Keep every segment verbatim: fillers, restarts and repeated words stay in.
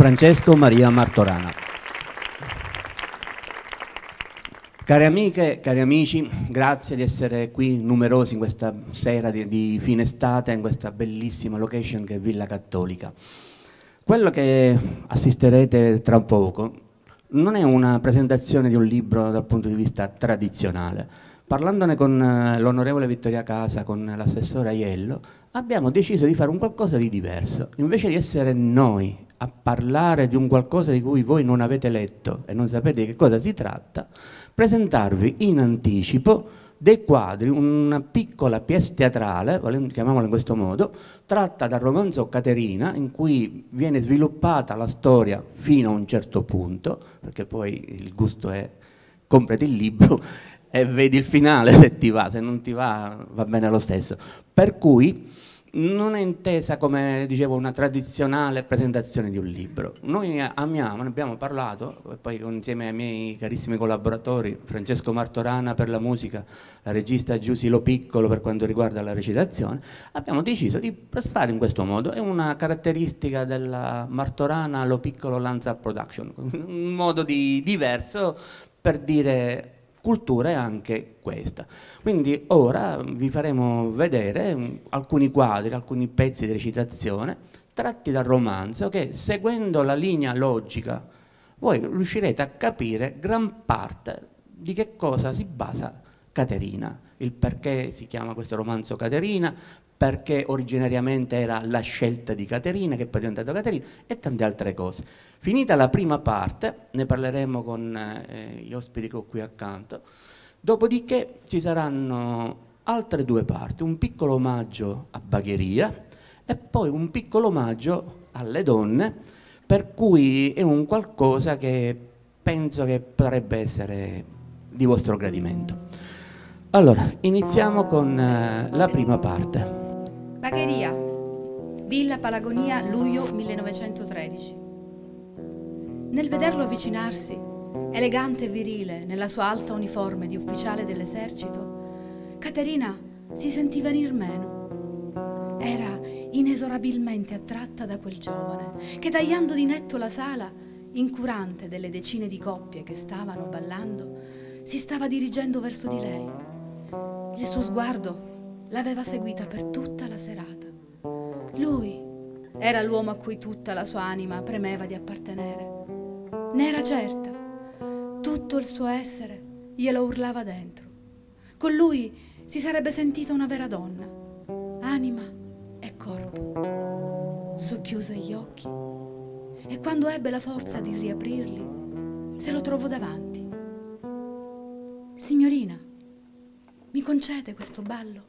Francesco Maria Martorana. Cari amiche, cari amici, grazie di essere qui numerosi in questa sera di, di fine estate, in questa bellissima location che è Villa Cattolica. Quello che assisterete tra poco non è una presentazione di un libro dal punto di vista tradizionale. Parlandone con l'onorevole Vittoria Casa, con l'assessore Aiello, abbiamo deciso di fare un qualcosa di diverso. Invece di essere noi a parlare di un qualcosa di cui voi non avete letto e non sapete di che cosa si tratta, presentarvi in anticipo dei quadri, una piccola pièce teatrale, chiamiamola in questo modo, tratta dal romanzo Caterina, in cui viene sviluppata la storia fino a un certo punto, perché poi il gusto è comprati il libro e vedi il finale se ti va, se non ti va va bene lo stesso. Per cui non è intesa come, dicevo, una tradizionale presentazione di un libro. Noi amiamo, ne abbiamo parlato, e poi insieme ai miei carissimi collaboratori, Francesco Martorana per la musica, la regista Giusy Lo Piccolo per quanto riguarda la recitazione, abbiamo deciso di fare in questo modo. È una caratteristica della Martorana Lo Piccolo Lanza Production, un modo di, diverso per dire cultura è anche questa. Quindi ora vi faremo vedere alcuni quadri, alcuni pezzi di recitazione tratti dal romanzo che, seguendo la linea logica, voi riuscirete a capire gran parte di che cosa si basa Caterina, il perché si chiama questo romanzo Caterina, perché originariamente era la scelta di Caterina, che poi è diventata Caterina, e tante altre cose. Finita la prima parte, ne parleremo con eh, gli ospiti che ho qui accanto, dopodiché ci saranno altre due parti, un piccolo omaggio a Bagheria e poi un piccolo omaggio alle donne, per cui è un qualcosa che penso che potrebbe essere di vostro gradimento. Allora, iniziamo con eh, la prima parte. Bagheria, Villa Palagonia, luglio millenovecentotredici. Nel vederlo avvicinarsi, elegante e virile nella sua alta uniforme di ufficiale dell'esercito, Caterina si sentì venir meno. Era inesorabilmente attratta da quel giovane che, tagliando di netto la sala, incurante delle decine di coppie che stavano ballando, si stava dirigendo verso di lei. Il suo sguardo l'aveva seguita per tutta la serata. Lui era l'uomo a cui tutta la sua anima premeva di appartenere. Ne era certa. Tutto il suo essere glielo urlava dentro. Con lui si sarebbe sentita una vera donna, anima e corpo. Socchiuse gli occhi e quando ebbe la forza di riaprirli, se lo trovò davanti. Signorina, mi concede questo ballo?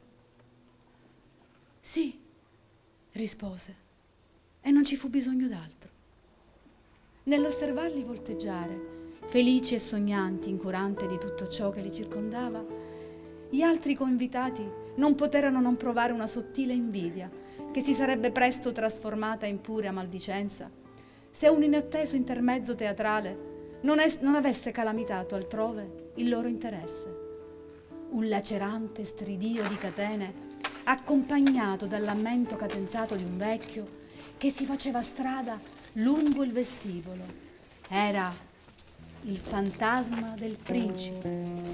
Sì, rispose, e non ci fu bisogno d'altro. Nell'osservarli volteggiare, felici e sognanti, incurante di tutto ciò che li circondava, gli altri coinvitati non poterono non provare una sottile invidia che si sarebbe presto trasformata in pura maldicenza se un inatteso intermezzo teatrale non, es- non avesse calamitato altrove il loro interesse. Un lacerante stridio di catene accompagnato dal lamento cadenzato di un vecchio che si faceva strada lungo il vestibolo. Era il fantasma del principe.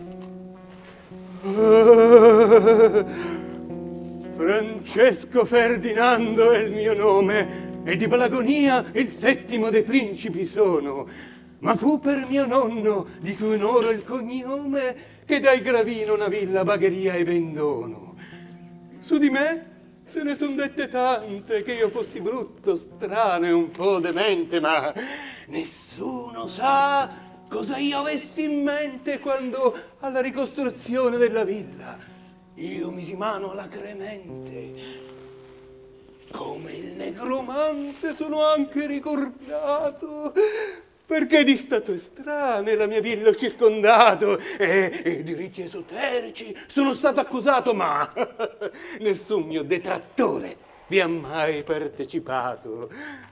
Oh, Francesco Ferdinando è il mio nome e di Palagonia il settimo dei principi sono, ma fu per mio nonno, di cui onoro il cognome, che dai Gravino una villa Bagheria e bendono. Su di me se ne son dette tante, che io fossi brutto, strano e un po' demente, ma nessuno sa cosa io avessi in mente quando alla ricostruzione della villa io misi mano alacremente. Come il negromante sono anche ricordato, perché di statue strane la mia villa ho circondato e, e di riti esoterici sono stato accusato, ma nessun mio detrattore vi ha mai partecipato.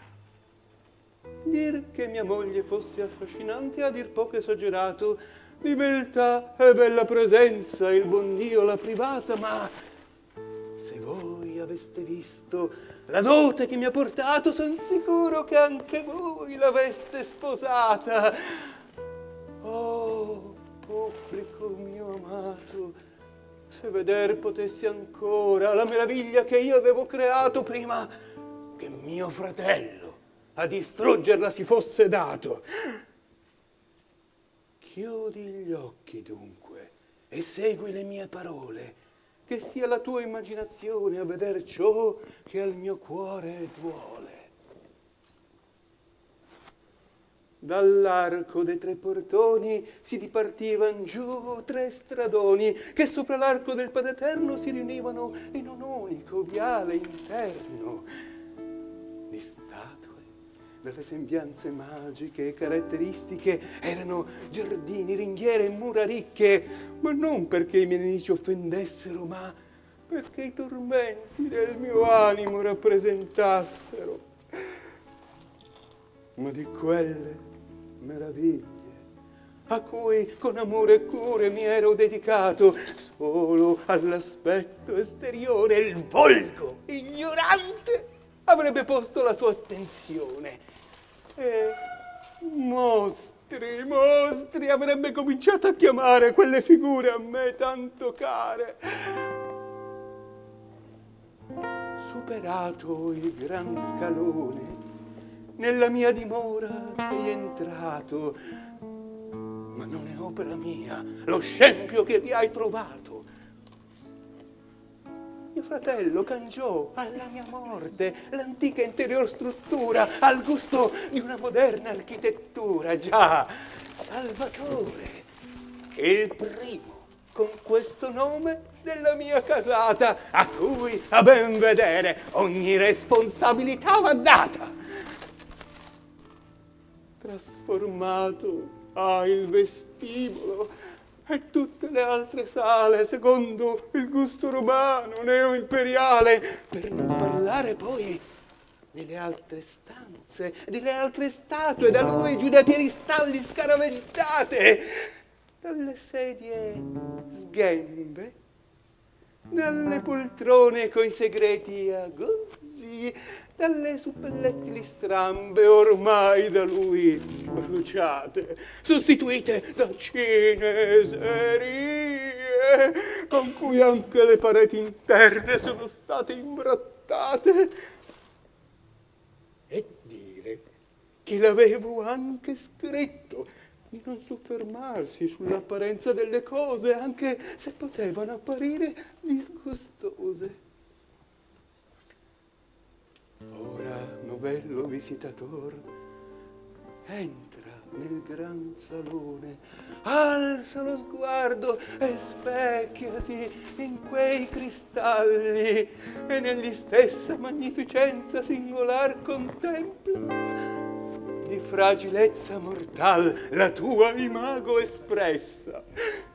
Dir che mia moglie fosse affascinante a dir poco esagerato, di beltà e bella presenza il buon Dio l'ha privata, ma se voi aveste visto la dote che mi ha portato, son sicuro che anche voi l'aveste sposata. Oh, pubblico mio amato, se veder potessi ancora la meraviglia che io avevo creato prima che mio fratello a distruggerla si fosse dato. Chiudi gli occhi dunque e segui le mie parole, che sia la tua immaginazione a veder ciò che al mio cuore duole. Dall'arco dei tre portoni si dipartivan giù tre stradoni che sopra l'arco del Padre Eterno si riunivano in un unico viale interno di statue, delle sembianze magiche e caratteristiche erano giardini, ringhiere e mura ricche, ma non perché i miei nemici offendessero, ma perché i tormenti del mio animo rappresentassero. Ma di quelle meraviglie a cui con amore e cure mi ero dedicato, solo all'aspetto esteriore il volgo ignorante avrebbe posto la sua attenzione e mostri, mostri avrebbe cominciato a chiamare quelle figure a me tanto care. Superato il gran scalone, nella mia dimora sei entrato, ma non è opera mia lo scempio che vi hai trovato. Mio fratello cangiò alla mia morte l'antica interior struttura al gusto di una moderna architettura. Già, Salvatore, il primo con questo nome della mia casata, a cui a ben vedere ogni responsabilità va data. Trasformato ha il vestibolo e tutte le altre sale secondo il gusto romano, neo-imperiale, per non parlare poi delle altre stanze, delle altre statue da lui giù dai piedistalli scaraventate, dalle sedie sghembe, dalle poltrone coi segreti aguzzi, dalle suppellettili strambe ormai da lui bruciate, sostituite da cineserie, con cui anche le pareti interne sono state imbrottate. E dire che l'avevo anche scritto di non soffermarsi sull'apparenza delle cose, anche se potevano apparire disgustose. Ora, novello visitator, entra nel gran salone, alza lo sguardo e specchiati in quei cristalli e negli stessa magnificenza singolar contempla di fragilezza mortal la tua imago espressa.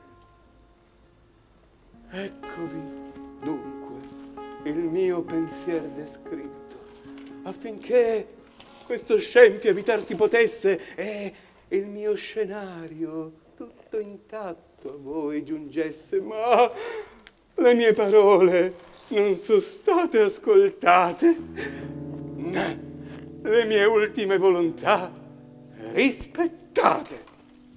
Eccovi dunque il mio pensier descritto, affinché questo scempio evitarsi potesse e il mio scenario tutto intatto a voi giungesse, ma le mie parole non sono state ascoltate, né le mie ultime volontà rispettate.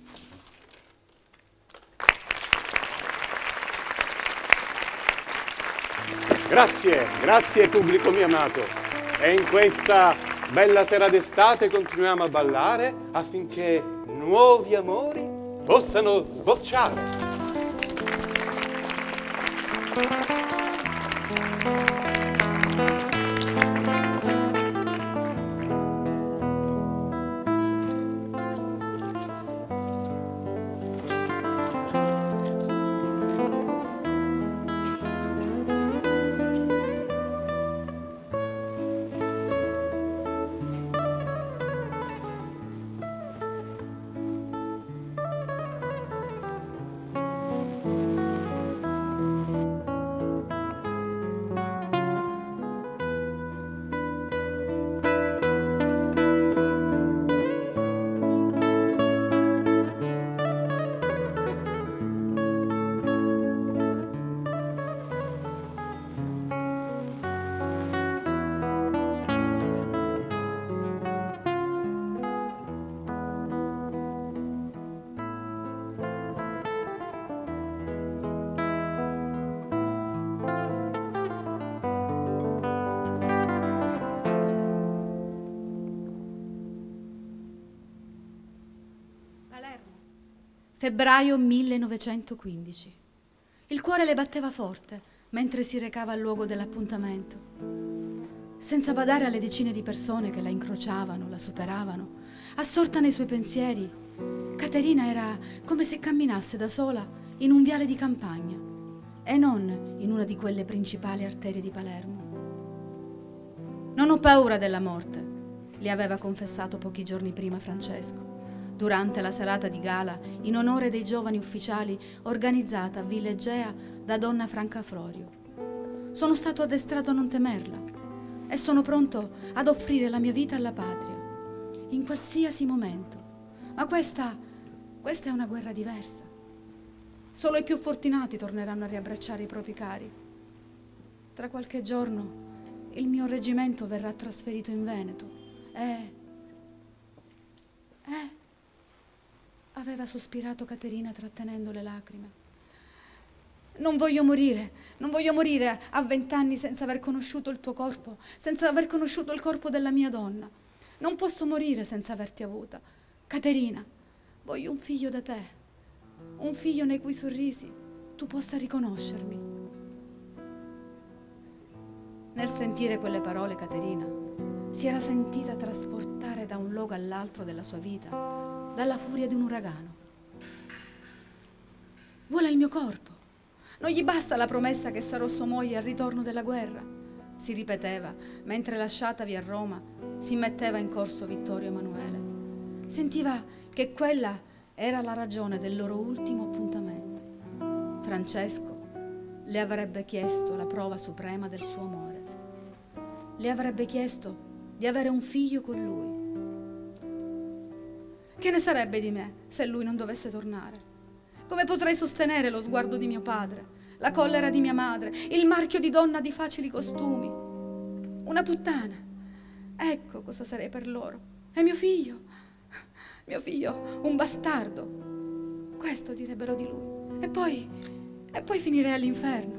Grazie, grazie pubblico mio amato. E in questa bella sera d'estate continuiamo a ballare affinché nuovi amori possano sbocciare. Febbraio millenovecentoquindici. Il cuore le batteva forte mentre si recava al luogo dell'appuntamento. Senza badare alle decine di persone che la incrociavano, la superavano, assorta nei suoi pensieri, Caterina era come se camminasse da sola in un viale di campagna e non in una di quelle principali arterie di Palermo. Non ho paura della morte, le aveva confessato pochi giorni prima Francesco, durante la serata di gala in onore dei giovani ufficiali organizzata a Villa Egea da donna Franca Florio. Sono stato addestrato a non temerla e sono pronto ad offrire la mia vita alla patria, in qualsiasi momento. Ma questa, questa è una guerra diversa. Solo i più fortunati torneranno a riabbracciare i propri cari. Tra qualche giorno il mio reggimento verrà trasferito in Veneto e... Eh... aveva sospirato Caterina trattenendo le lacrime. Non voglio morire, non voglio morire a vent'anni senza aver conosciuto il tuo corpo, senza aver conosciuto il corpo della mia donna. Non posso morire senza averti avuta. Caterina, voglio un figlio da te, un figlio nei cui sorrisi tu possa riconoscermi. Nel sentire quelle parole, Caterina si era sentita trasportare da un luogo all'altro della sua vita, dalla furia di un uragano. Vuole il mio corpo. Non gli basta la promessa che sarò sua moglie al ritorno della guerra, si ripeteva mentre, lasciatavi a Roma, si metteva in corso Vittorio Emanuele. Sentiva che quella era la ragione del loro ultimo appuntamento. Francesco le avrebbe chiesto la prova suprema del suo amore. Le avrebbe chiesto di avere un figlio con lui. Che ne sarebbe di me se lui non dovesse tornare? Come potrei sostenere lo sguardo di mio padre, la collera di mia madre, il marchio di donna di facili costumi? Una puttana. Ecco cosa sarei per loro. E mio figlio, mio figlio, un bastardo. Questo direbbero di lui. E poi, e poi finirei all'inferno.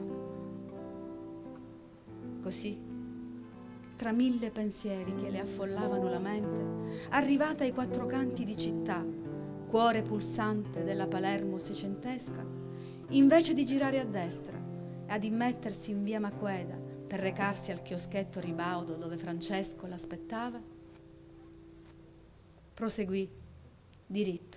Così, tra mille pensieri che le affollavano la mente, arrivata ai quattro canti di città, cuore pulsante della Palermo seicentesca, invece di girare a destra e ad immettersi in via Maqueda per recarsi al chioschetto ribaudo dove Francesco l'aspettava, proseguì diritto.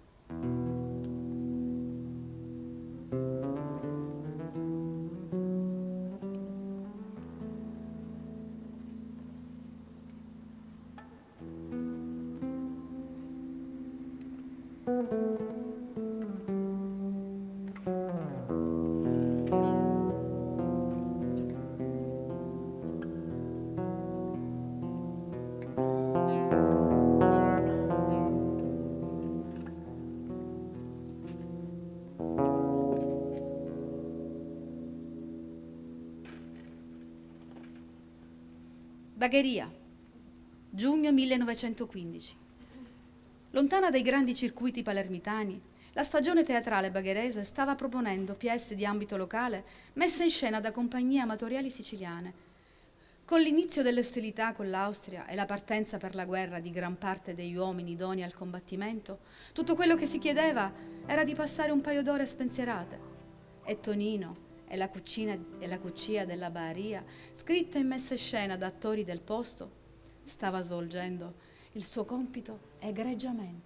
Bagheria, giugno millenovecentoquindici. Lontana dai grandi circuiti palermitani, la stagione teatrale bagherese stava proponendo pièce di ambito locale messe in scena da compagnie amatoriali siciliane. Con l'inizio delle ostilità con l'Austria e la partenza per la guerra di gran parte degli uomini idonei al combattimento, tutto quello che si chiedeva era di passare un paio d'ore spensierate. E Tonino e la cucina e la cucia della Baria, scritta e messa in scena da attori del posto, stava svolgendo il suo compito egregiamente.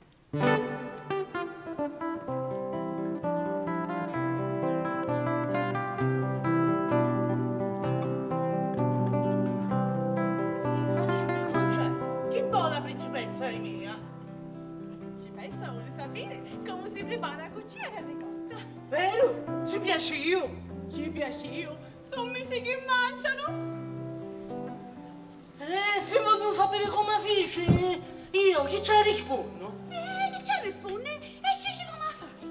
Che buona principessa è mia! Principessa vuole sapere come si prepara a cucinare la ricotta. Vero? Ci piace io! Ci piace io, sono mesi che mangiano. Eh, se vogliono sapere come fece, io chi ci rispondo? Eh, che ci risponde e dici come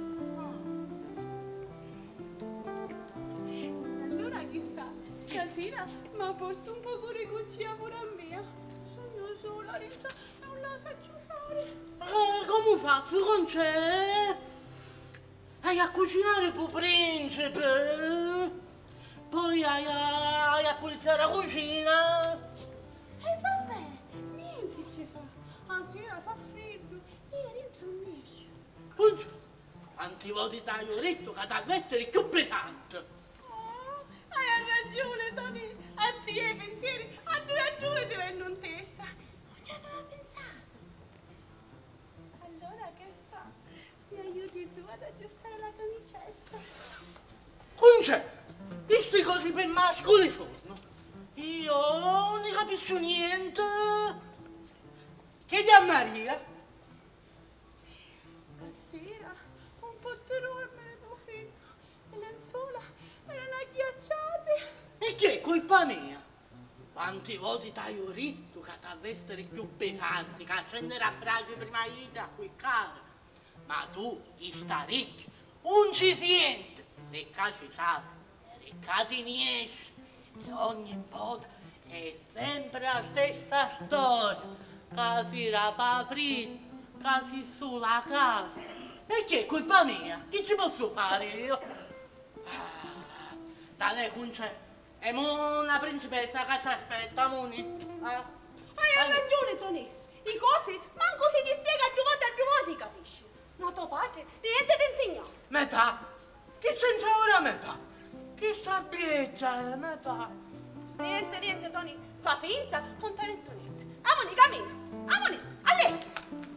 fai. Allora che fa? Stasera mi porto un po' di cucina pure a me. Sono sola, Rita, non la saggio fare. Eh, come faccio con te? Hai a cucinare tuo principe, poi hai a, hai a pulizzare la cucina. E vabbè, niente ci fa. La sera fa freddo, ieri non ci ho messo. Poi, Quanti voti taglio retto che da mettere più pesante. Oh, hai ragione, Tony. A te i pensieri, a due a due ti vengono in testa. Non ci aveva pensato. Allora che fa? Mi aiuti tu ad aggiustare la camicetta? Non c'è. Queste cose per mascoli sono. Io non ne capisco niente. Chiedi a Maria. Stasera un po' dormire, tuo figlio. Le lenzuola erano agghiacciate. E che è colpa mia? Quanti voti taglio ritto che ti avessero più pesanti, che accendere a braccio prima di te a quel cara. Ma tu, chi sta ricchi, non ci siente. Ricca ci sa, ricca ti niesce. E ogni volta è sempre la stessa storia. Che si fa fritto, che si sulla casa. E che è colpa mia? Che ci posso fare io? Ah, tale concetto. E mo una principessa che ci aspetta, Moni. Eh? Hai ragione, Tony. I cosi manco si ti spiega due volte a due volte, capisci? Ma tuo padre niente ti insegna. Me fa? Che senza ora me fa? Che sabbia, me fa? Niente, niente, Tony. Fa finta, non te ne detto niente. Amoni, cammina. Amoni, all'est.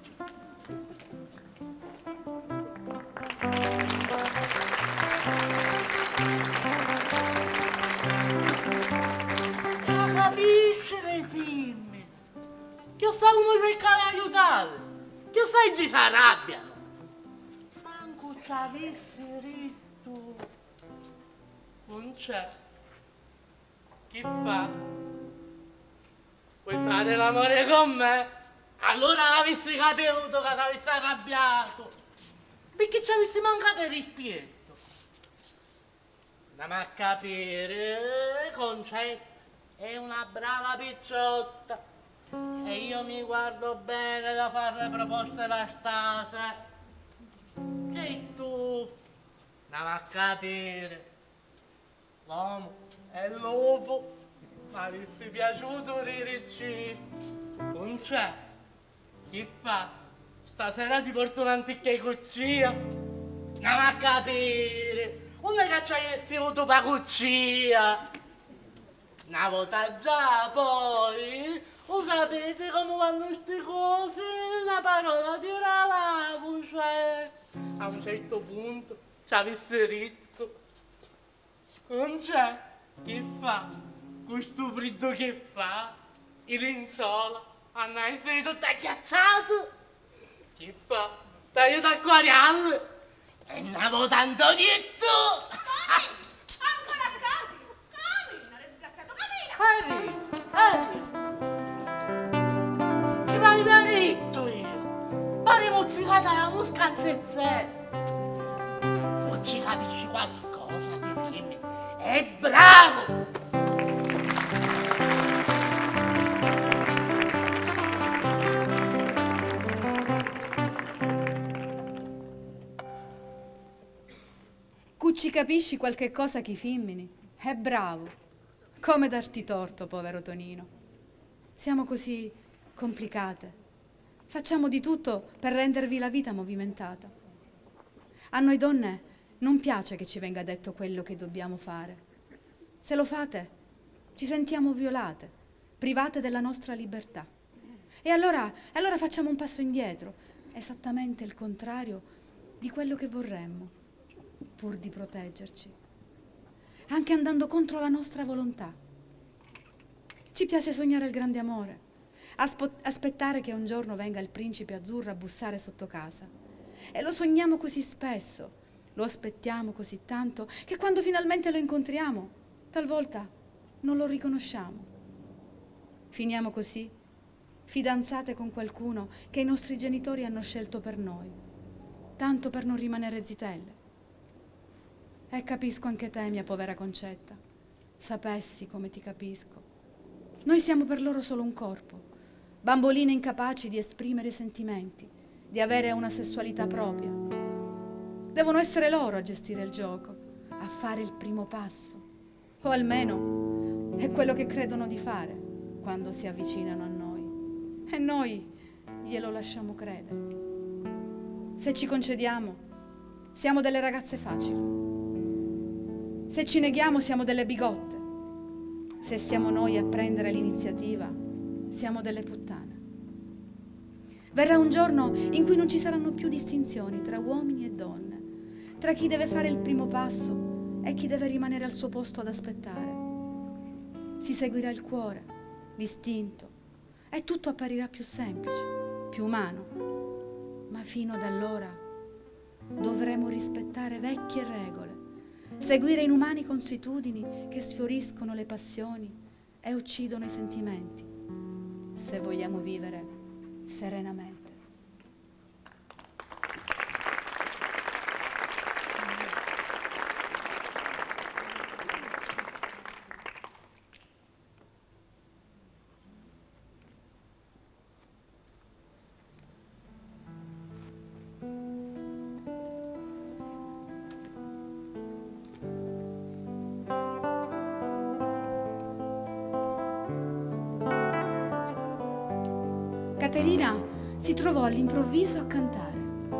Ma capisci dei film? Che sa uno cercare di aiutare? Che sai ci si arrabbiano? Manco ci avessi ritto. Non c'è. Chi fa? Vuoi fare l'amore con me? Allora l'avessi capito che t'avessi arrabbiato. Perché ci avessi mancato il rispetto. Andiamo a capire, Concetta è una brava picciotta e io mi guardo bene da fare proposte vastose. E tu, andiamo a capire, l'uomo è l'uovo, ma avessi piaciuto riricci. Non c'è, chi fa? Stasera ti porto un'antica cucina. Andiamo a capire. Non è che ci hai avuto per cucina. Una volta già, poi, lo sapete come vanno queste cose? La parola di una voce. A un certo punto ci avesse ritto. Non c'è. Che fa? Questo freddo che fa? Il lenzuola hanno essere tutte agghiacciate. Che fa? Tagliate acquariale. E ne avevo tanto detto! Tony, ancora a casa? Cammina, disgraziato, cammina! Harry, Harry! Ti vai da ritto io! Pare mozzicata la mosca a zezze! Non ci capisci qualcosa di film? È bravo! Ci capisci qualche cosa chi femmini? È bravo. Come darti torto, povero Tonino. Siamo così complicate. Facciamo di tutto per rendervi la vita movimentata. A noi donne non piace che ci venga detto quello che dobbiamo fare. Se lo fate, ci sentiamo violate, private della nostra libertà. E allora, allora facciamo un passo indietro, esattamente il contrario di quello che vorremmo, pur di proteggerci, anche andando contro la nostra volontà. Ci piace sognare il grande amore, aspo- aspettare che un giorno venga il principe azzurro a bussare sotto casa. E lo sogniamo così spesso, lo aspettiamo così tanto, che quando finalmente lo incontriamo, talvolta non lo riconosciamo. Finiamo così, fidanzate con qualcuno che i nostri genitori hanno scelto per noi, tanto per non rimanere zitelle. E capisco anche te, mia povera Concetta. Sapessi come ti capisco. Noi siamo per loro solo un corpo, bamboline incapaci di esprimere sentimenti, di avere una sessualità propria. Devono essere loro a gestire il gioco, a fare il primo passo, o almeno è quello che credono di fare quando si avvicinano a noi. E noi glielo lasciamo credere. Se ci concediamo, siamo delle ragazze facili. Se ci neghiamo siamo delle bigotte. Se siamo noi a prendere l'iniziativa, siamo delle puttane. Verrà un giorno in cui non ci saranno più distinzioni tra uomini e donne, tra chi deve fare il primo passo e chi deve rimanere al suo posto ad aspettare. Si seguirà il cuore, l'istinto, e tutto apparirà più semplice, più umano. Ma fino ad allora dovremo rispettare vecchie regole, seguire inumani consuetudini che sfioriscono le passioni e uccidono i sentimenti, se vogliamo vivere serenamente. Caterina si trovò all'improvviso a cantare.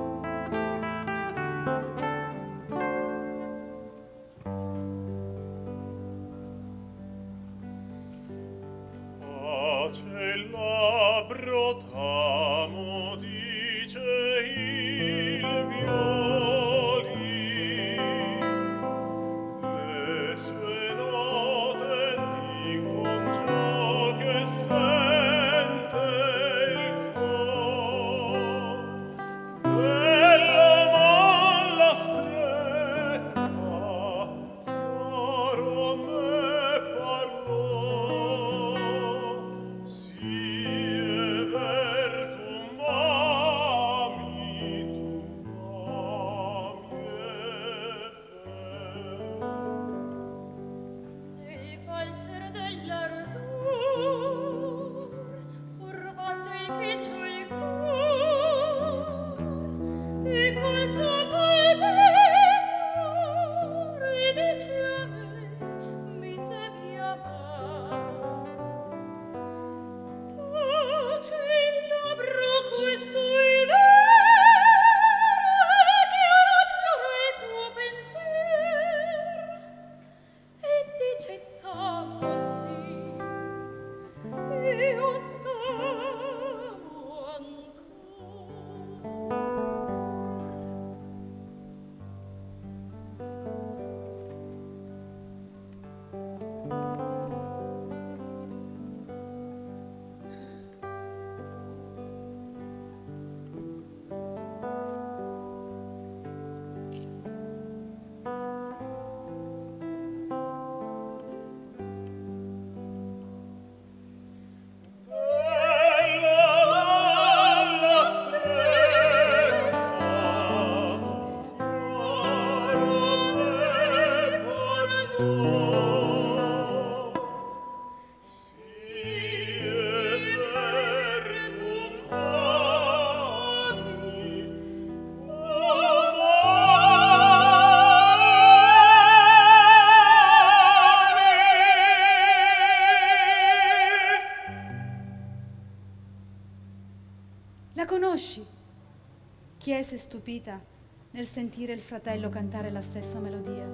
La conosci? Chiese stupita nel sentire il fratello cantare la stessa melodia.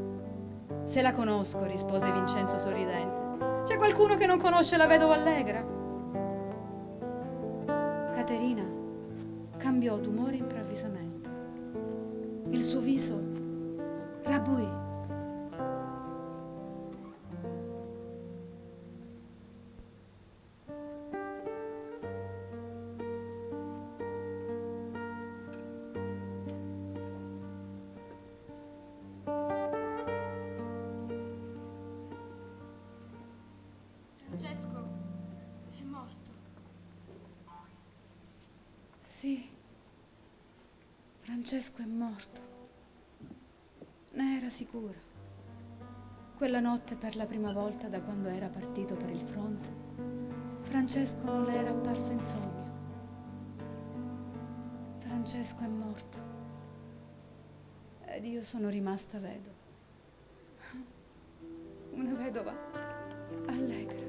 Se la conosco, rispose Vincenzo sorridente. C'è qualcuno che non conosce la vedova allegra? Caterina cambiò d'umore improvvisamente. Il suo viso rabbuì. Francesco è morto. Sì, Francesco è morto. Ne era sicura. Quella notte, per la prima volta da quando era partito per il fronte, Francesco non le era apparso in sogno. Francesco è morto. Ed io sono rimasta vedova. Una vedova allegra.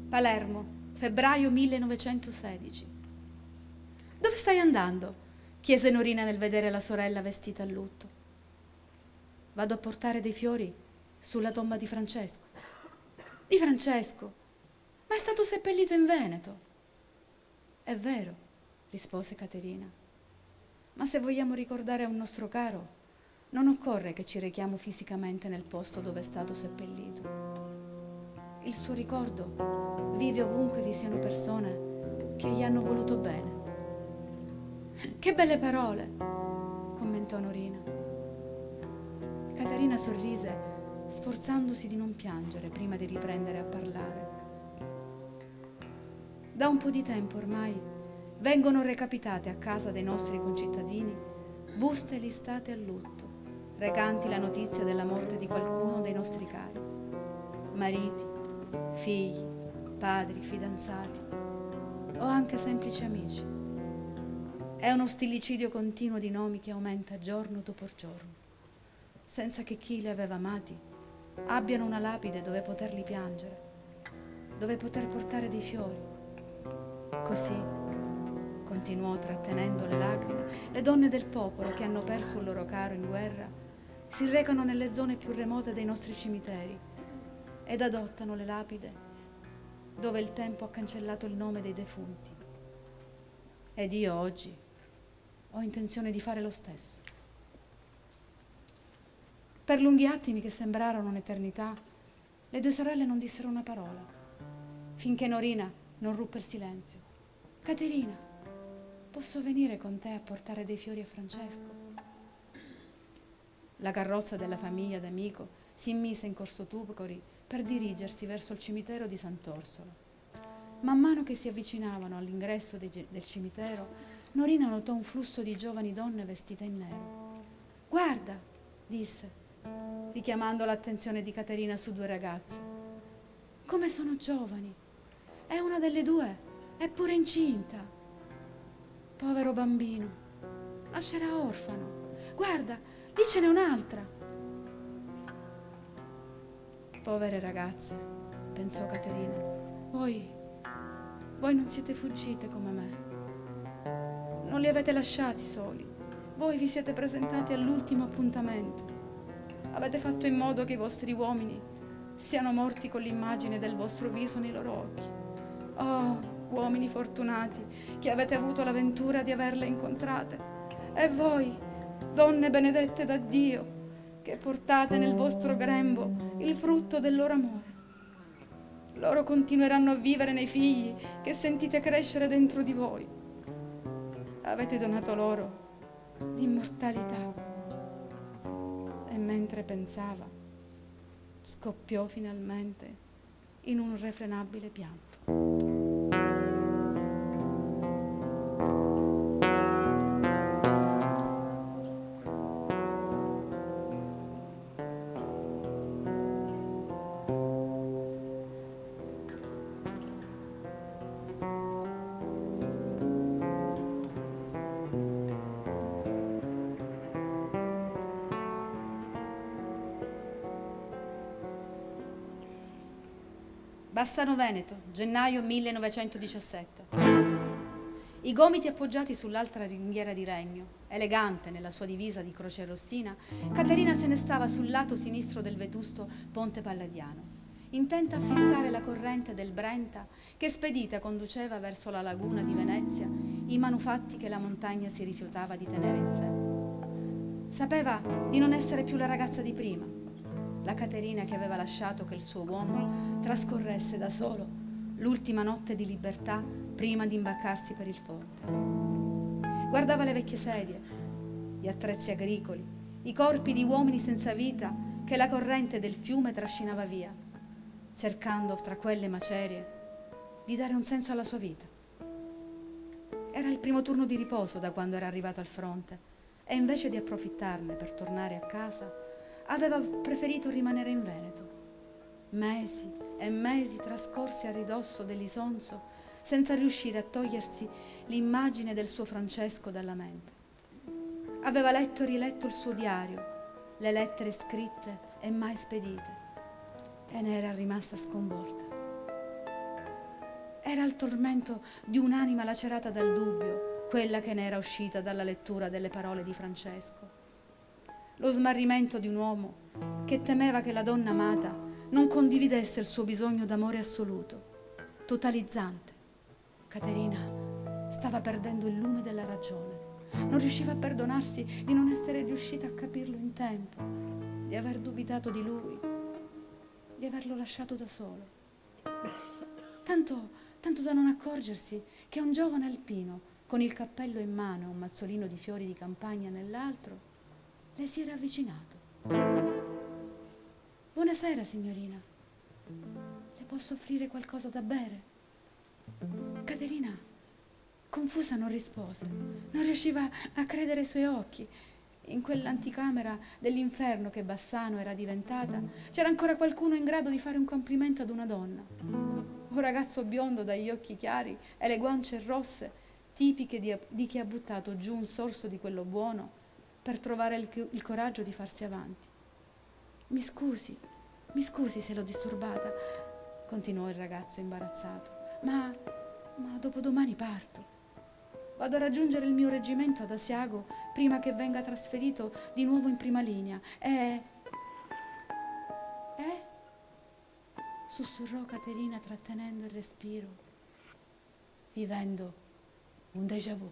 Palermo, febbraio millenovecentosedici. Dove stai andando? Chiese Norina nel vedere la sorella vestita a lutto. Vado a portare dei fiori sulla tomba di Francesco. Di Francesco? Ma è stato seppellito in Veneto. È vero, rispose Caterina. Ma se vogliamo ricordare un nostro caro, non occorre che ci rechiamo fisicamente nel posto dove è stato seppellito. Il suo ricordo vive ovunque vi siano persone che gli hanno voluto bene. Che belle parole, commentò Norina. Caterina sorrise, sforzandosi di non piangere prima di riprendere a parlare. Da un po' di tempo ormai vengono recapitate a casa dei nostri concittadini buste listate a lutto, recanti la notizia della morte di qualcuno dei nostri cari, mariti, figli, padri, fidanzati o anche semplici amici. È uno stillicidio continuo di nomi che aumenta giorno dopo giorno, senza che chi li aveva amati abbiano una lapide dove poterli piangere, dove poter portare dei fiori. Così, continuò trattenendo le lacrime, le donne del popolo che hanno perso il loro caro in guerra si recano nelle zone più remote dei nostri cimiteri ed adottano le lapidi dove il tempo ha cancellato il nome dei defunti. Ed io oggi ho intenzione di fare lo stesso. Per lunghi attimi che sembrarono un'eternità, le due sorelle non dissero una parola, finché Norina non ruppe il silenzio. Caterina, posso venire con te a portare dei fiori a Francesco? La carrozza della famiglia d'Amico si immise in corso Tupcori per dirigersi verso il cimitero di Sant'Orsola. Man mano che si avvicinavano all'ingresso de- del cimitero, Norina notò un flusso di giovani donne vestite in nero. Guarda, disse, richiamando l'attenzione di Caterina su due ragazze. Come sono giovani! E una delle due è pure incinta. Povero bambino, nascerà orfano. Guarda, lì ce n'è un'altra. Povere ragazze, pensò Caterina, voi, voi non siete fuggite come me. Non li avete lasciati soli. Voi vi siete presentati all'ultimo appuntamento. Avete fatto in modo che i vostri uomini siano morti con l'immagine del vostro viso nei loro occhi. Oh, uomini fortunati, che avete avuto la ventura di averle incontrate. E voi, donne benedette da Dio, che portate nel vostro grembo il frutto del loro amore. Loro continueranno a vivere nei figli che sentite crescere dentro di voi. Avete donato loro l'immortalità. E mentre pensava, scoppiò finalmente in un irrefrenabile pianto. Bassano Veneto, gennaio millenovecentodiciassette. I gomiti appoggiati sull'altra ringhiera di legno, elegante nella sua divisa di croce rossina, Caterina se ne stava sul lato sinistro del vetusto ponte Palladiano, intenta a fissare la corrente del Brenta che spedita conduceva verso la laguna di Venezia i manufatti che la montagna si rifiutava di tenere in sé. Sapeva di non essere più la ragazza di prima, la Caterina che aveva lasciato che il suo uomo trascorresse da solo l'ultima notte di libertà prima di imbaccarsi per il fonte. Guardava le vecchie sedie, gli attrezzi agricoli, i corpi di uomini senza vita che la corrente del fiume trascinava via, cercando tra quelle macerie di dare un senso alla sua vita. Era il primo turno di riposo da quando era arrivato al fronte e invece di approfittarne per tornare a casa aveva preferito rimanere in Veneto. Mesi e mesi trascorsi a ridosso dell'Isonzo senza riuscire a togliersi l'immagine del suo Francesco dalla mente. Aveva letto e riletto il suo diario, le lettere scritte e mai spedite, e ne era rimasta sconvolta. Era il tormento di un'anima lacerata dal dubbio, quella che ne era uscita dalla lettura delle parole di Francesco. Lo smarrimento di un uomo che temeva che la donna amata non condividesse il suo bisogno d'amore assoluto, totalizzante. Caterina stava perdendo il lume della ragione. Non riusciva a perdonarsi di non essere riuscita a capirlo in tempo, di aver dubitato di lui, di averlo lasciato da solo. Tanto, tanto da non accorgersi che un giovane alpino, con il cappello in mano e un mazzolino di fiori di campagna nell'altro, le si era avvicinato. Buonasera, signorina. Le posso offrire qualcosa da bere? Caterina, confusa, non rispose. Non riusciva a credere ai suoi occhi. In quell'anticamera dell'inferno che Bassano era diventata, c'era ancora qualcuno in grado di fare un complimento ad una donna. Un ragazzo biondo dagli occhi chiari e le guance rosse, tipiche di, di chi ha buttato giù un sorso di quello buono per trovare il, il coraggio di farsi avanti. Mi scusi, mi scusi se l'ho disturbata, continuò il ragazzo imbarazzato, ma, ma dopodomani parto. Vado a raggiungere il mio reggimento ad Asiago prima che venga trasferito di nuovo in prima linea e... Eh? Sussurrò Caterina trattenendo il respiro, vivendo un déjà vu.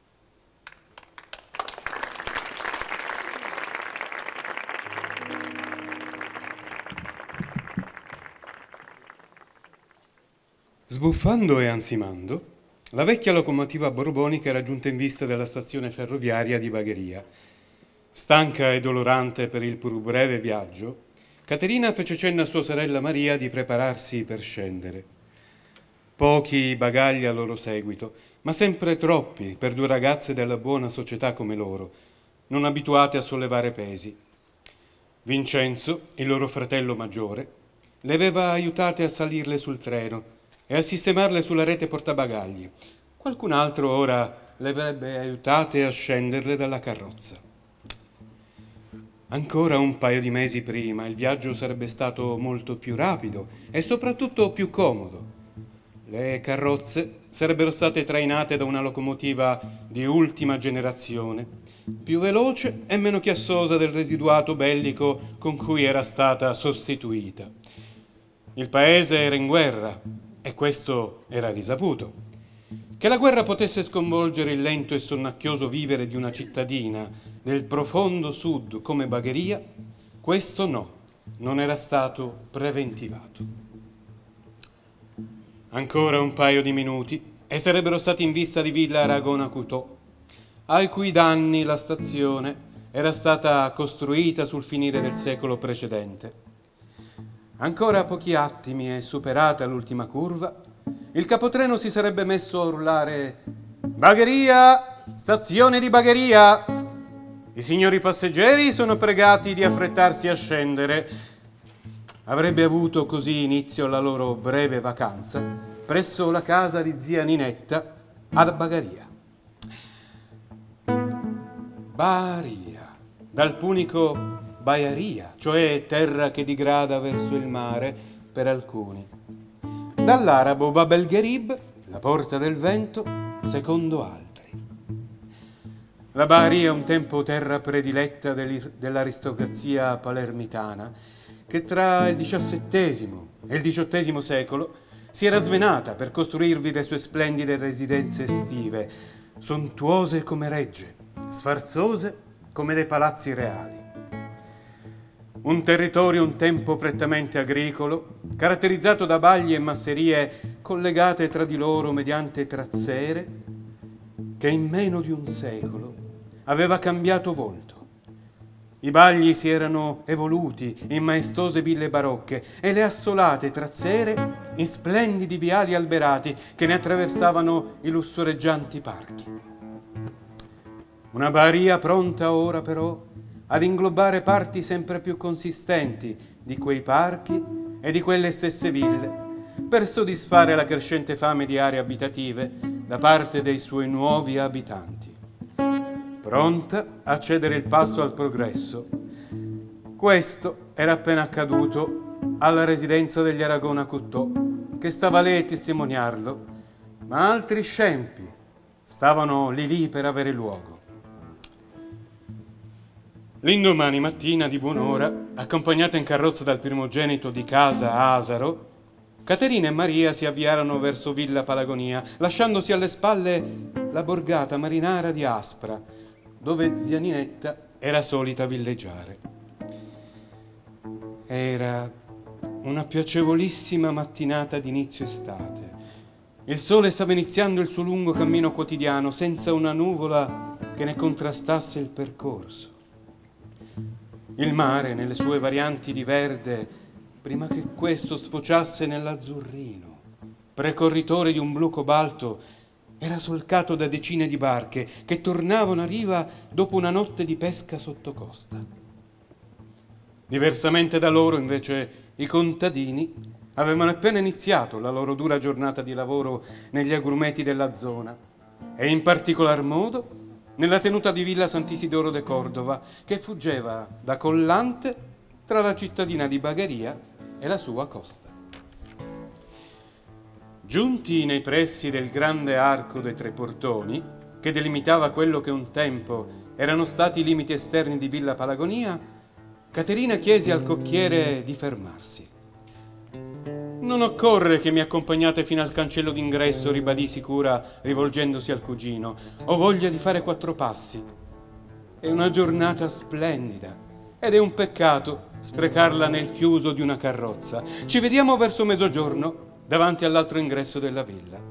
Sbuffando e ansimando, la vecchia locomotiva borbonica era giunta in vista della stazione ferroviaria di Bagheria. Stanca e dolorante per il pur breve viaggio, Caterina fece cenno a sua sorella Maria di prepararsi per scendere. Pochi i bagagli a loro seguito, ma sempre troppi per due ragazze della buona società come loro, non abituate a sollevare pesi. Vincenzo, il loro fratello maggiore, le aveva aiutate a salirle sul treno e a sistemarle sulla rete portabagagli. Qualcun altro ora le avrebbe aiutate a scenderle dalla carrozza. Ancora un paio di mesi prima il viaggio sarebbe stato molto più rapido e soprattutto più comodo. Le carrozze sarebbero state trainate da una locomotiva di ultima generazione, più veloce e meno chiassosa del residuato bellico con cui era stata sostituita. Il paese era in guerra e questo era risaputo. Che la guerra potesse sconvolgere il lento e sonnacchioso vivere di una cittadina del profondo sud come Bagheria, questo no, non era stato preventivato. Ancora un paio di minuti e sarebbero stati in vista di Villa Aragona Coutot, ai cui danni la stazione era stata costruita sul finire del secolo precedente. Ancora pochi attimi e superata l'ultima curva, il capotreno si sarebbe messo a urlare: «Bagheria! Stazione di Bagheria! I signori passeggeri sono pregati di affrettarsi a scendere». Avrebbe avuto così inizio la loro breve vacanza presso la casa di zia Ninetta ad Bagheria. Baria, dal punico Baiaria, cioè terra che digrada verso il mare per alcuni. Dall'arabo Bab el-Gherib, la porta del vento, secondo altri. La Baria, un tempo terra prediletta dell'aristocrazia palermitana, che tra il diciassettesimo e il diciottesimo secolo si era svenata per costruirvi le sue splendide residenze estive, sontuose come regge, sfarzose come dei palazzi reali. Un territorio un tempo prettamente agricolo, caratterizzato da bagli e masserie collegate tra di loro mediante trazzere, che in meno di un secolo aveva cambiato volto. I bagli si erano evoluti in maestose ville barocche e le assolate trazzere in splendidi viali alberati che ne attraversavano i lussureggianti parchi. Una Baria pronta ora però ad inglobare parti sempre più consistenti di quei parchi e di quelle stesse ville, per soddisfare la crescente fame di aree abitative da parte dei suoi nuovi abitanti. Pronta a cedere il passo al progresso. Questo era appena accaduto alla residenza degli Aragona Coutot, che stava lì a testimoniarlo, ma altri scempi stavano lì lì per avere luogo. L'indomani mattina di buon'ora, accompagnata in carrozza dal primogenito di casa Asaro, Caterina e Maria si avviarono verso Villa Palagonia, lasciandosi alle spalle la borgata marinara di Aspra, dove zia Ninetta era solita villeggiare. Era una piacevolissima mattinata d'inizio estate. Il sole stava iniziando il suo lungo cammino quotidiano, senza una nuvola che ne contrastasse il percorso. Il mare, nelle sue varianti di verde, prima che questo sfociasse nell'azzurrino, precorritore di un blu cobalto, era solcato da decine di barche che tornavano a riva dopo una notte di pesca sotto costa. Diversamente da loro, invece, i contadini avevano appena iniziato la loro dura giornata di lavoro negli agrumeti della zona e in particolar modo nella tenuta di Villa Sant'Isidoro de Cordova, che fuggeva da collante tra la cittadina di Bagheria e la sua costa. Giunti nei pressi del grande arco dei tre portoni, che delimitava quello che un tempo erano stati i limiti esterni di Villa Palagonia, Caterina chiese al cocchiere di fermarsi. «Non occorre che mi accompagnate fino al cancello d'ingresso», ribadì sicura rivolgendosi al cugino. «Ho voglia di fare quattro passi. È una giornata splendida ed è un peccato sprecarla nel chiuso di una carrozza. Ci vediamo verso mezzogiorno davanti all'altro ingresso della villa».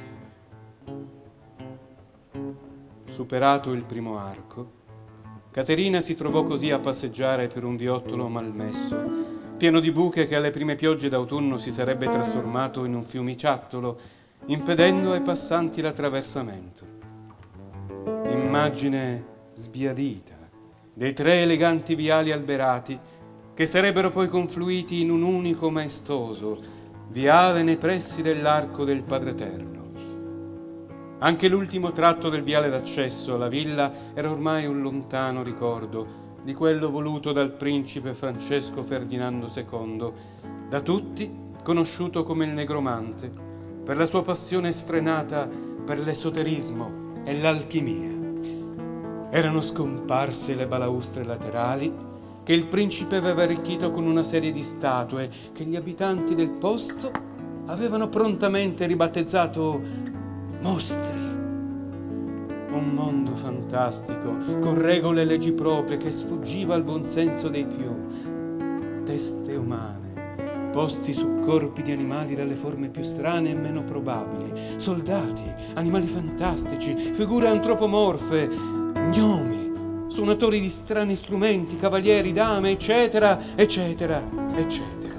Superato il primo arco, Caterina si trovò così a passeggiare per un viottolo malmesso, pieno di buche che alle prime piogge d'autunno si sarebbe trasformato in un fiumiciattolo, impedendo ai passanti l'attraversamento. Immagine sbiadita dei tre eleganti viali alberati che sarebbero poi confluiti in un unico maestoso viale nei pressi dell'Arco del Padre Eterno. Anche l'ultimo tratto del viale d'accesso alla villa era ormai un lontano ricordo di quello voluto dal principe Francesco Ferdinando secondo, da tutti conosciuto come il Negromante, per la sua passione sfrenata per l'esoterismo e l'alchimia. Erano scomparse le balaustre laterali che il principe aveva arricchito con una serie di statue che gli abitanti del posto avevano prontamente ribattezzato mostri. Un mondo fantastico, con regole e leggi proprie, che sfuggiva al buonsenso dei più. Teste umane, posti su corpi di animali dalle forme più strane e meno probabili, soldati, animali fantastici, figure antropomorfe, gnomi, suonatori di strani strumenti, cavalieri, dame, eccetera, eccetera, eccetera.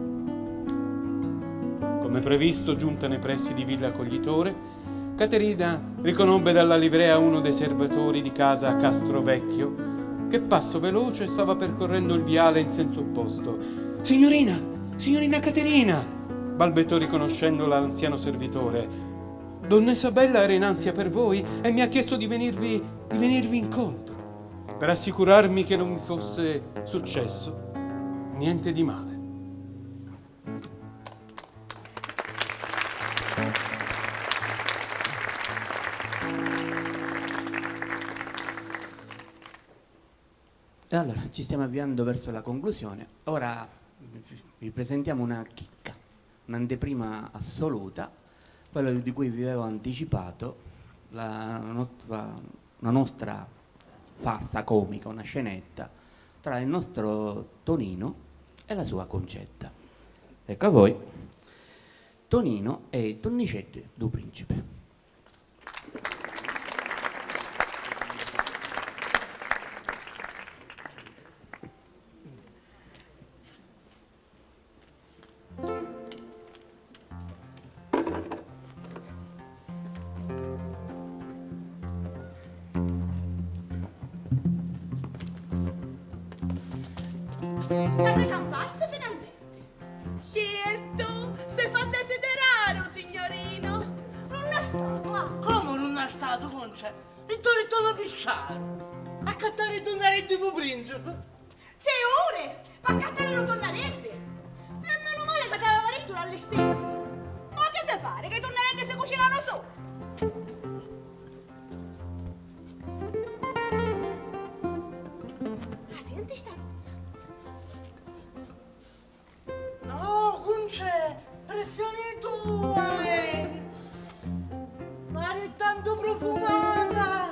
Come previsto, giunta nei pressi di Villa Coglitore, Caterina riconobbe dalla livrea uno dei serbatori di casa Castrovecchio, che passo veloce stava percorrendo il viale in senso opposto. «Signorina, signorina Caterina!» balbettò riconoscendola l'anziano servitore. «Donna Isabella era in ansia per voi e mi ha chiesto di venirvi, di venirvi incontro, per assicurarmi che non mi fosse successo niente di male». Allora, ci stiamo avviando verso la conclusione. Ora vi presentiamo una chicca, un'anteprima assoluta, quello di cui vi avevo anticipato, la nostra, una nostra farsa comica, una scenetta tra il nostro Tonino e la sua Concetta. Ecco a voi Tonino e Tonnicetto du Principe. T'arrecampaste finalmente? Certo, sei fatta desiderare, signorino. Non è stato, ah. Come non è stato, Concia? Ritorno a pisciare. A cattare i tonnaretti per principe. C'è ore, per cattare i tonnaretti. E meno male che ti aveva detto all'esterno. che i tunnaretti si cucinano su. Ah, senti sta rozza. No, non c'è. Pressione tua, vedi. Ma è tanto profumata.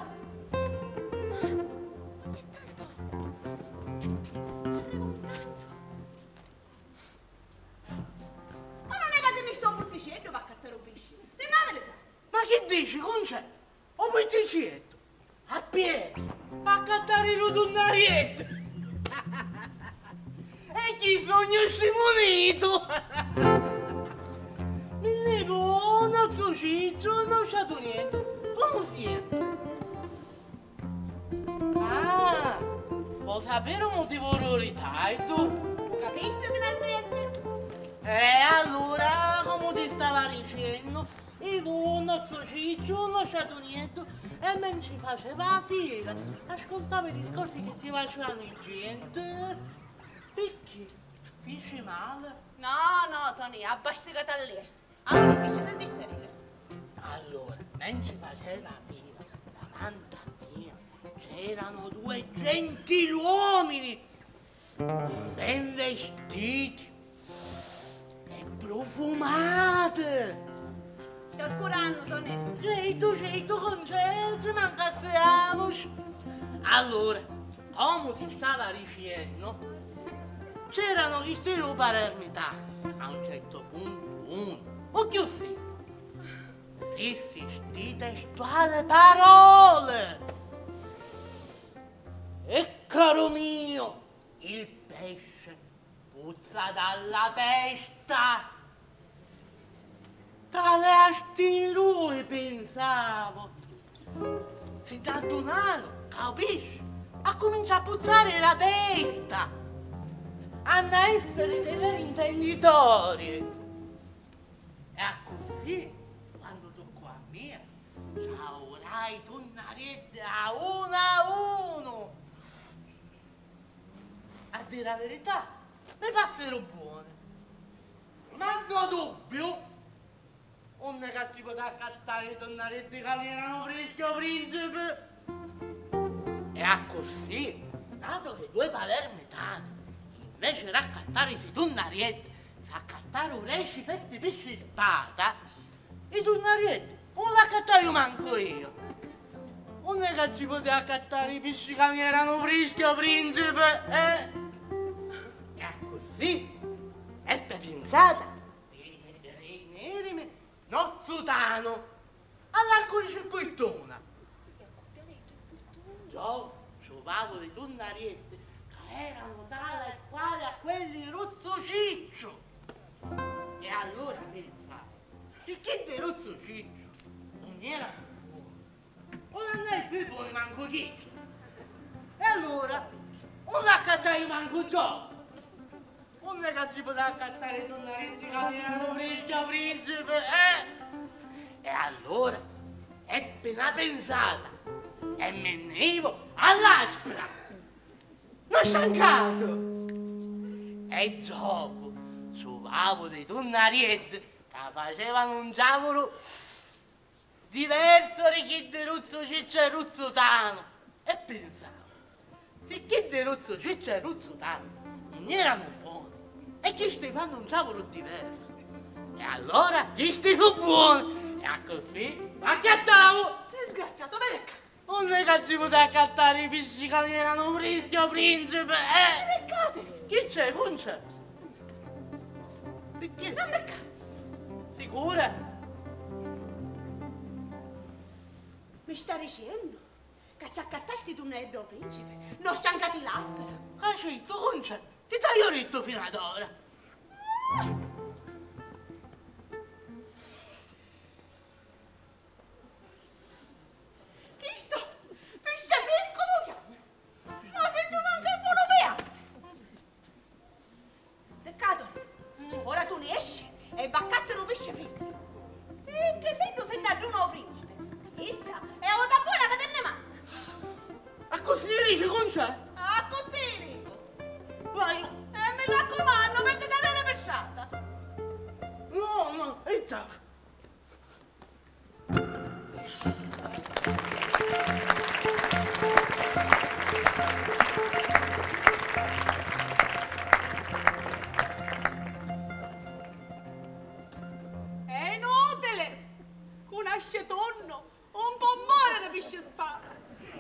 Ma che dici, Conce? O pitticetto? A piedi, a cattare il rotondarietto. E chi sogno scimunito? Mi nego uno zucchiccio, non c'è niente. Come siete? Ah, vuoi sapere un motivo di ritardo? Capisci finalmente? E allora, come ti stava dicendo, io uno zucchiccio, uno niente, e mentre ci faceva la fila, ascoltavo i discorsi che si facevano in gente. Perché? Finisci male? No, no, Tony, abbasticata all'est. Allora, che ci senti stare? Allora, mentre ci faceva la fila, davanti a me c'erano due gentiluomini, ben vestiti e profumati. Sta oscurando, Tony. Certo, certo, concerto, mancaziamoci. Allora, come ti stava dicendo, c'erano gli stili palermitani. A un certo punto uno, o che sì, disse sti testuali parole. E caro mio, il pesce puzza dalla testa. Tale a sti lui pensavo. Si dà denaro, capisci? Ha cominciato a puzzare la testa. Hanno a essere dei veri intenditori. E a così, quando tocco a me, avrai tunnaretti a uno a uno. A dire la verità, mi passero buone. Manco dubbio. Un che ci potrà accattare i tunnaretti che erano fresco principe. E a così, dato che due palermitani, invece di raccattare i tunnaretti, si accattare un resci fetti pesce spada, i tunnaretti non l'accattai manco io. Non è che ci poteva accattare i pesci che mi erano fresco principe, eh? E a così, ebbe pensata Nozzutano all'arco di circuitona. Io trovavo dei tunnarietti che erano tali e quali a quelli di Ruzzo Ciccio. E allora pensavo, perché di Ruzzo Ciccio non era buono? Non è il buono manco Ciccio. E allora non l'accattai manco gioco. Non è che ci poteva accattare i tunnaretti che erano fresco principe, eh? E allora ebbe una pensata e me ne ivo all'aspra. Non stancato. E gioco trovavo dei tunnaretti che facevano un giavolo diverso di chi di Ruzzo Ciccio e Ruzzo Tano. E pensavo, se chi di Ruzzo Ciccio e Ruzzo Tano non erano buoni, e chi sti fanno un giavolo diverso. E allora chi sti sono buoni. E così accattavo. Disgraziato, verecca. Non è che ci poteva accattare i pesci che erano fresco principe, eh? Beccatelis. Chi c'è, non c'è? Perché? Non becca. Sicura? Mi sta dicendo che ci accattassi tu nel do principe, non sciancati l'aspera. Cacetto, non c'è. Ti taglio detto fino ad ora. Chi sto? Pesce fresco lo chiama. Ma se non manca il buono beato. Peccato. Ora tu ne esci e baccattero pesce fresco. E che se non se ne aduna principe. Chissà, è una volta buona che te ne manca. A così dici, non c'è? Ah, così dico. Vai. E mi raccomando, perché nasce tonno, un po' muore da pesce spada.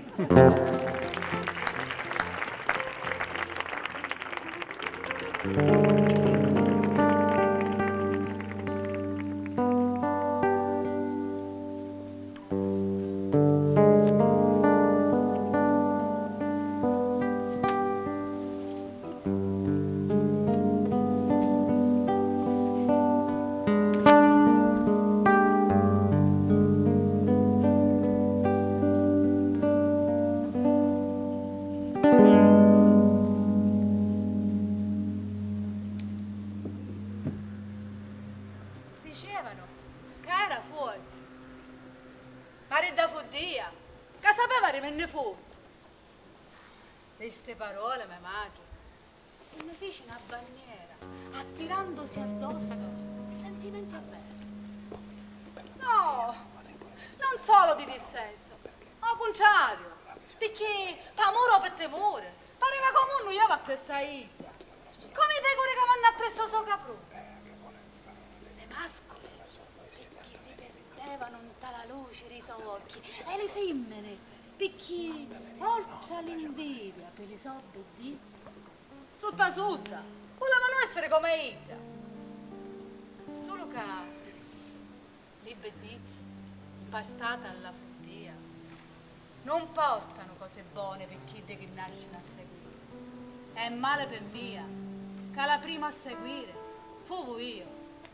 Dicevano che era fuori. Pare da foddia, che sapeva rimenne fuori. Queste parole mi mangiano. E mi fece una bandiera, attirandosi addosso sentimenti avversi. No, non solo di dissenso, al contrario, perché per amore o per temore, pareva come uno io va presso a Ida, come i pecore che vanno appresso suo caprone. Le mascole, perché si perdevano in tala luce dei suoi occhi, e le femmine, perché oltre all'invidia per i suoi bellezze, sutta sutta, volevano essere come Ida. Solo che le bellezze, impastate alla follia, non portano cose buone per chi che nascono a seguire. È male per via, che la prima a seguire fu io.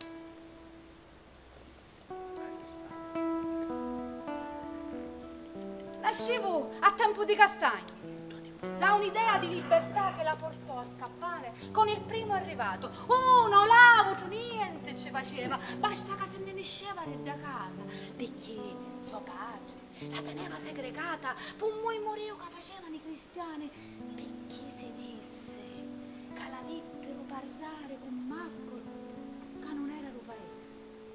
Nascevo a tempo di castagni, da un'idea di libertà che la portò a scappare con il primo arrivato. Uno, l'altro, niente ci faceva, basta che se ne esceva da casa, perché suo padre la teneva segregata, poi morivo che facevano i cristiani, perché si disse che la dittero parlare con mascolo che non era lo paese.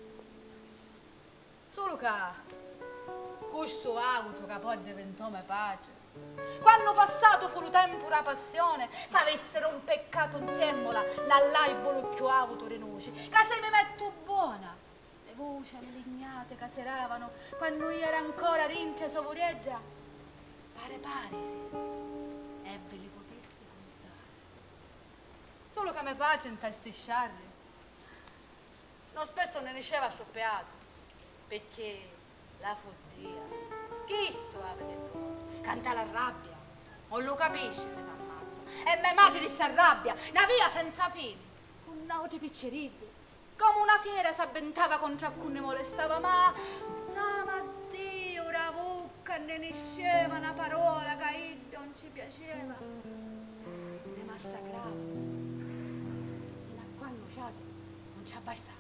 Solo che questo agucio che poi diventò mia pace, quando passato fu lo tempo la passione, s'avessero un peccato insieme dall'aibo l'occhio avuto rinuci, che se mi metto buona, le voci allignate che seravano, quando io era ancora rince sovurieggia, pare paresi, e ve li potessi contare. Solo che me pace in testi sciarri, non spesso ne diceva scioppeato, perché la follia, chi sto a vedere? Canta la rabbia, non lo capisci se t'ammazza. E me immagini sta rabbia, una via senza fine, un noce picceriddi, come una fiera s'avventava con ciascuno ne molestava, ma sama Dio, ora vucca ne nisceva una parola che non ci piaceva, ne massacrava, fino a quando non ci abbassava.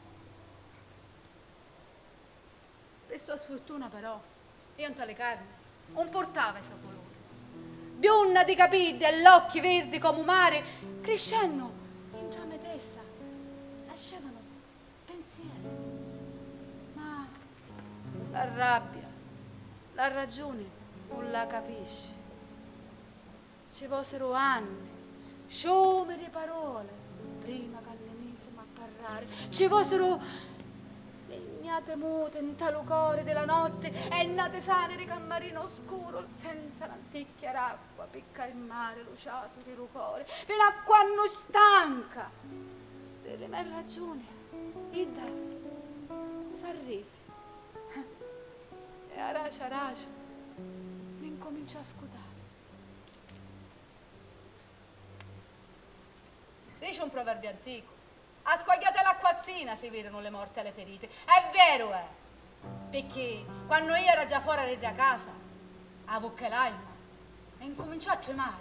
Per sua sfortuna però, io in tale carne non portava i suoi colori. Bionda di capelli e gli occhi verdi come un mare, crescendo in già me testa, lasciavano pensieri. Ma la rabbia, la ragione non la capisci. Ci fossero anni, sciome di parole, prima che venissimo a parlare. Ci fossero legnate mute in talo core della notte e nate sane di cammarino oscuro senza l'anticchia d'acqua picca il mare luciato di rucore fino a quando stanca delle mie ragioni Ida s'arrese e aracia aracia mi incomincia a scudare. Dice un proverbio antico: a squagliate l'acquazzina si vedono le morte alle ferite. È vero, eh! Perché quando io ero già fuori da casa, a Vucchelaima, e incominciò a tremare.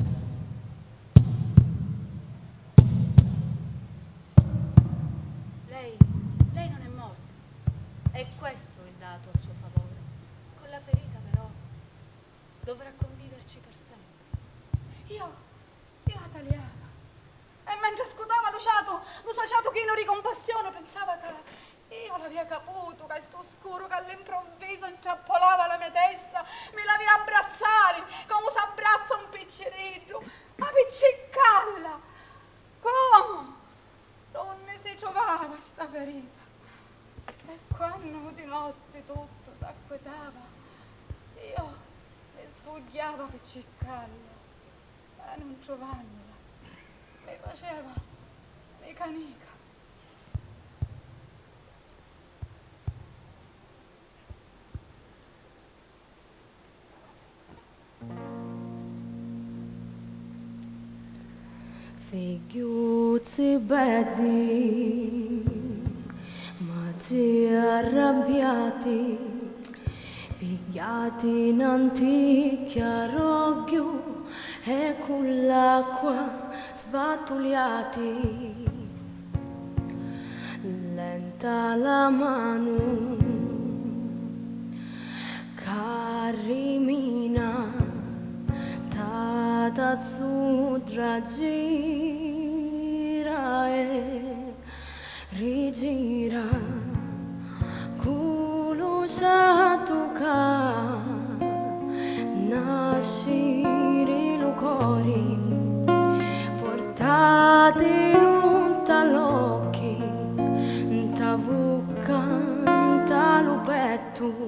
Lei, lei non è morta. E questo è il dato a suo favore. Con la ferita, però, dovrà conviverci per sempre. Io, io la tagliavo. E mentre scudava Luciato, lo sociato chino di compassione, pensava che io l'aveva caputo, che sto oscuro che all'improvviso intrappolava la mia testa, me l'aveva abbrazzare, come si abbraccia un piccerino, ma piccicalla, come? Non ne si trovava sta ferita. Ecco, quando di notte tutto s'acquetava, io mi sbugliavo per cercarla, ma non trovandola, mi faceva di canica. Figliuzzi belli, matri arrabbiati, pigliati in anticchia roggio e con l'acqua sbattuliati. Lenta la mano, carimina, Tazzudra gira e rigira, culo shatuka, nasciri lucori, portati l'untalocchi, tavucca, talupetto,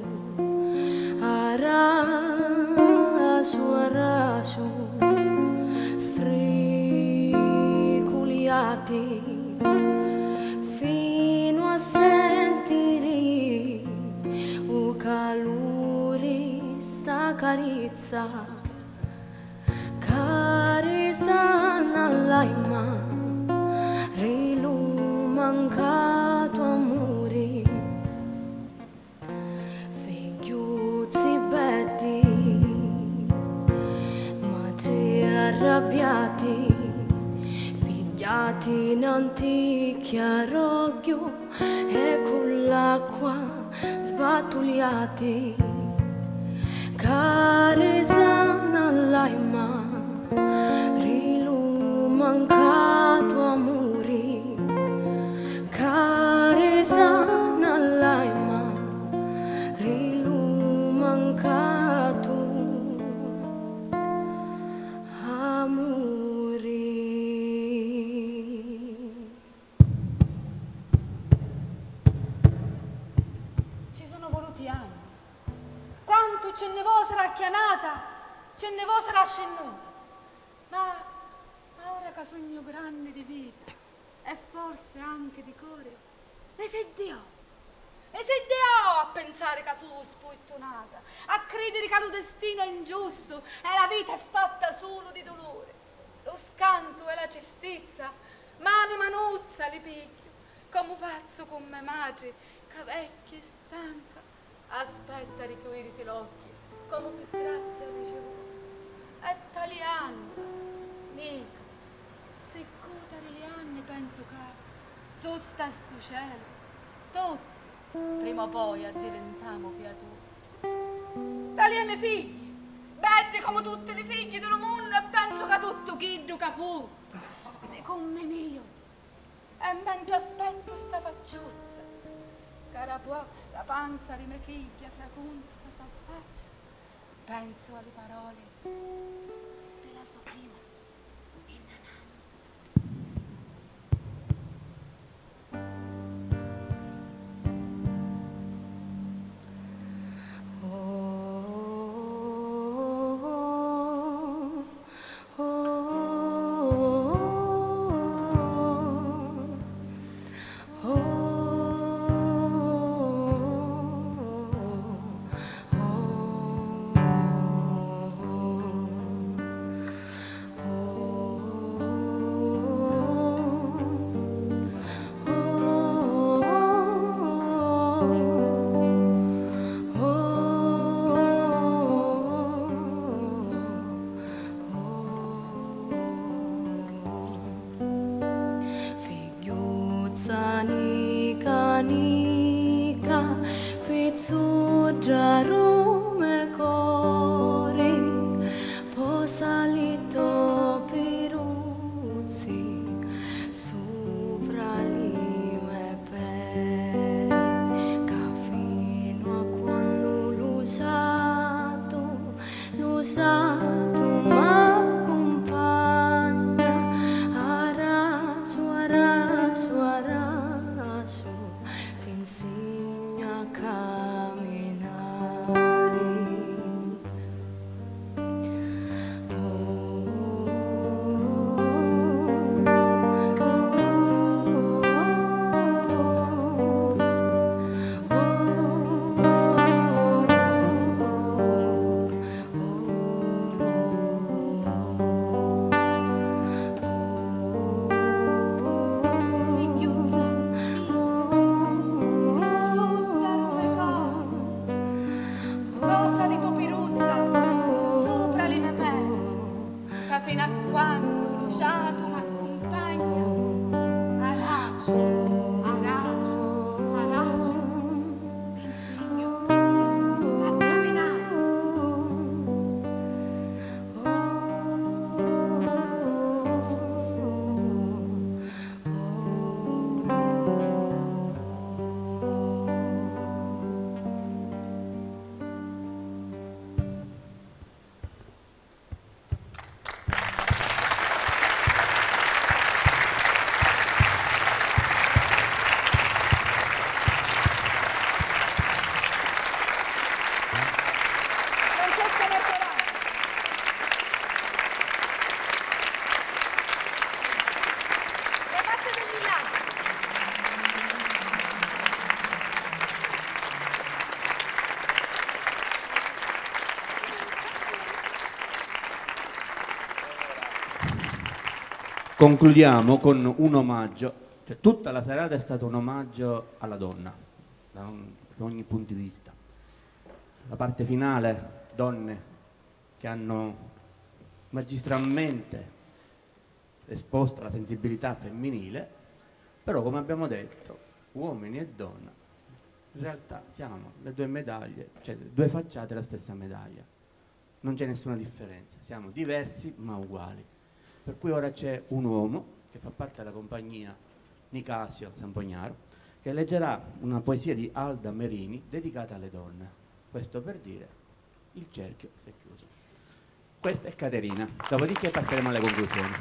arasu, arasu, sfriculiati, fino a sentire un calore, sta carezza, carezza nell'anima, rilumancato amore, figliuzzi belli, matri arrabbiati, pigliati in anticchia roggio e con l'acqua sbattuliati, carezza nell'anima, rilumancato amore, carezza nell'anima, rilumancato amore. Ci sono voluti anni. Quanto ce ne vo sarà chiamata, ce ne vo sarà scenduta. Ma, ma ora che sogno grande di vita e forse anche di cuore, e se Dio, e se Dio a pensare che fu sputtonata, a credere che lo destino è ingiusto e la vita è fatta solo di dolore, lo scanto e la tristezza, mano manuzza li piglio, come faccio con mia madre, che vecchia e stanca, aspetta di chiudersi l'occhio, come per grazia ricevuta. E tali anni, Nica, se cotare gli anni penso che sotto a sto cielo, tutti, prima o poi diventiamo pietosi. Tali a miei figli, belli come tutti i figli del mondo, e penso che tutto chiddo che fu, e come io. E mentre aspetto sta facciuzza, cara può la panza di miei figli a fraconto che s'affaccia, penso alle parole della sua prima innanata. Ti insegna Concludiamo con un omaggio, cioè tutta la serata è stato un omaggio alla donna, da, un, da ogni punto di vista. La parte finale, donne che hanno magistralmente esposto la sensibilità femminile, però come abbiamo detto, uomini e donna, in realtà siamo le due medaglie, cioè le due facciate della stessa medaglia. Non c'è nessuna differenza, siamo diversi ma uguali. Per cui ora c'è un uomo che fa parte della compagnia Nicasio Sampognaro che leggerà una poesia di Alda Merini dedicata alle donne. Questo per dire il cerchio si è chiuso. Questa è Caterina, dopodiché passeremo alle conclusioni.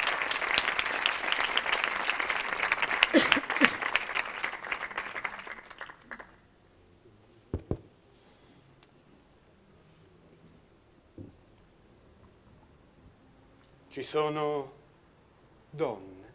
Ci sono donne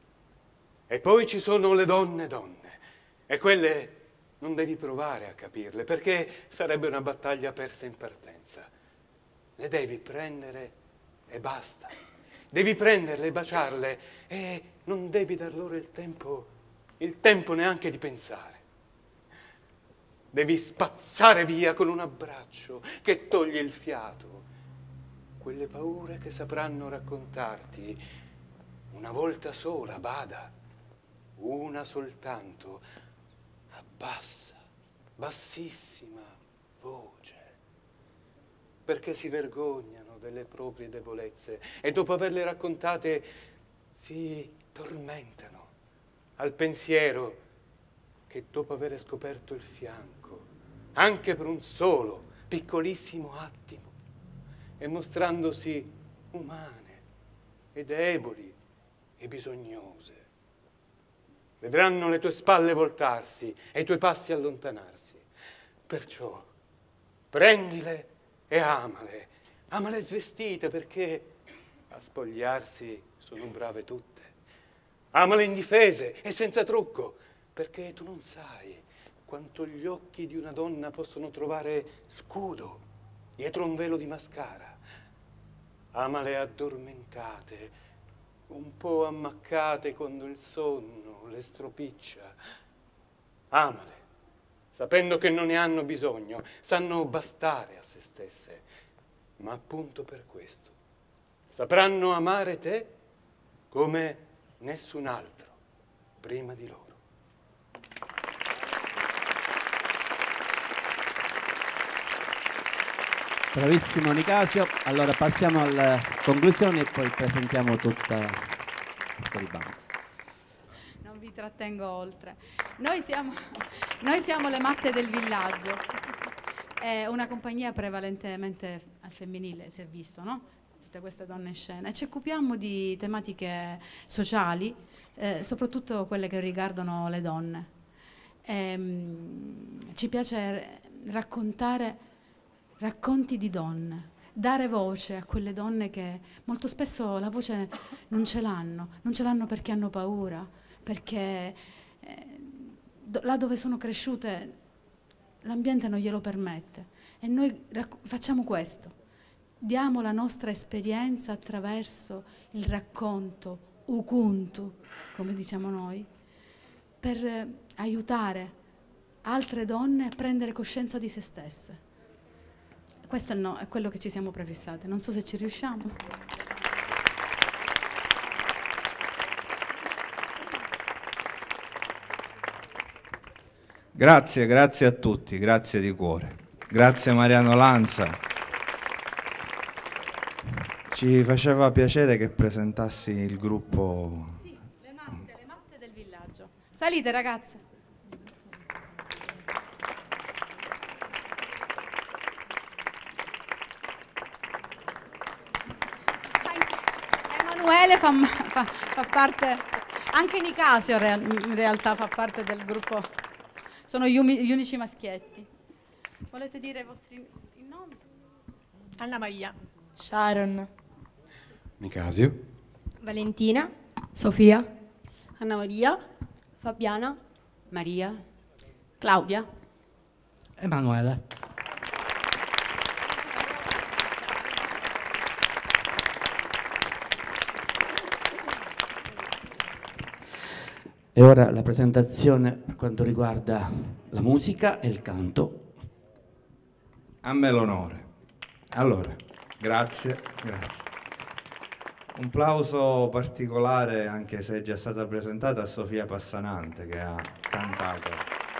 e poi ci sono le donne donne e quelle non devi provare a capirle perché sarebbe una battaglia persa in partenza. Le devi prendere e basta. Devi prenderle e baciarle e non devi dar loro il tempo, il tempo neanche di pensare. Devi spazzare via con un abbraccio che toglie il fiato quelle paure che sapranno raccontarti una volta sola, bada, una soltanto, a bassa, bassissima voce, perché si vergognano delle proprie debolezze e dopo averle raccontate si tormentano al pensiero che dopo aver scoperto il fianco, anche per un solo, piccolissimo attimo, e mostrandosi umane e deboli e bisognose, vedranno le tue spalle voltarsi e i tuoi passi allontanarsi. Perciò prendile e amale, amale svestite perché a spogliarsi sono brave tutte. Amale indifese e senza trucco perché tu non sai quanto gli occhi di una donna possono trovare scudo dietro un velo di mascara. Amale addormentate, un po' ammaccate quando il sonno le stropiccia. Amale, sapendo che non ne hanno bisogno, sanno bastare a se stesse, ma appunto per questo sapranno amare te come nessun altro prima di loro. Bravissimo Nicasio, allora passiamo alle conclusioni e poi presentiamo tutta il bando. Non vi trattengo oltre. Noi siamo, noi siamo le matte del villaggio, è una compagnia prevalentemente al femminile, si è visto, no? Tutte queste donne in scena. E ci occupiamo di tematiche sociali, eh, soprattutto quelle che riguardano le donne. Ehm, ci piace raccontare racconti di donne, dare voce a quelle donne che molto spesso la voce non ce l'hanno, non ce l'hanno perché hanno paura, perché eh, do, là dove sono cresciute l'ambiente non glielo permette. E noi facciamo questo, diamo la nostra esperienza attraverso il racconto, ukuntu, come diciamo noi, per eh, aiutare altre donne a prendere coscienza di se stesse. Questo è, no, è quello che ci siamo prefissate. Non so se ci riusciamo. Grazie, grazie a tutti, grazie di cuore. Grazie Mariano Lanza. Ci faceva piacere che presentassi il gruppo. Sì, le matte, le matte del villaggio. Salite ragazze. Emanuele fa, fa, fa parte, anche Nicasio in realtà fa parte del gruppo, sono gli, umi, gli unici maschietti. Volete dire i vostri nomi? Anna Maria, Sharon, Nicasio, Valentina, Sofia, Anna Maria, Fabiana, Maria, Claudia, Emanuele. E ora la presentazione per quanto riguarda la musica e il canto. A me l'onore. Allora, grazie, grazie. Un plauso particolare, anche se è già stata presentata, a Sofia Passanante che ha cantato.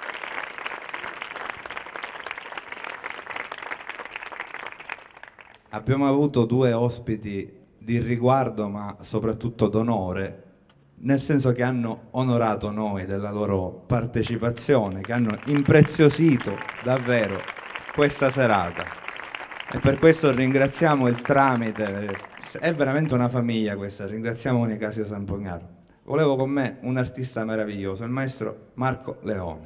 Abbiamo avuto due ospiti di riguardo, ma soprattutto d'onore, nel senso che hanno onorato noi della loro partecipazione, che hanno impreziosito davvero questa serata. E per questo ringraziamo il tramite, è veramente una famiglia questa, ringraziamo Nicasio Sampognaro. Volevo con me un artista meraviglioso, il maestro Marco Leone.